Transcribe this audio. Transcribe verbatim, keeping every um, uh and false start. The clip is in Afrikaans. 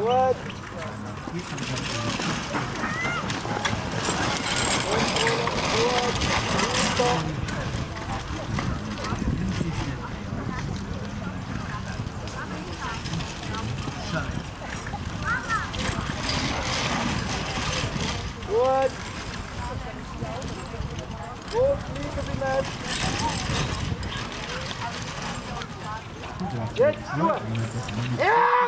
Gut. Gut. Gut, liegen Sie nicht. Jetzt, gut. Ja!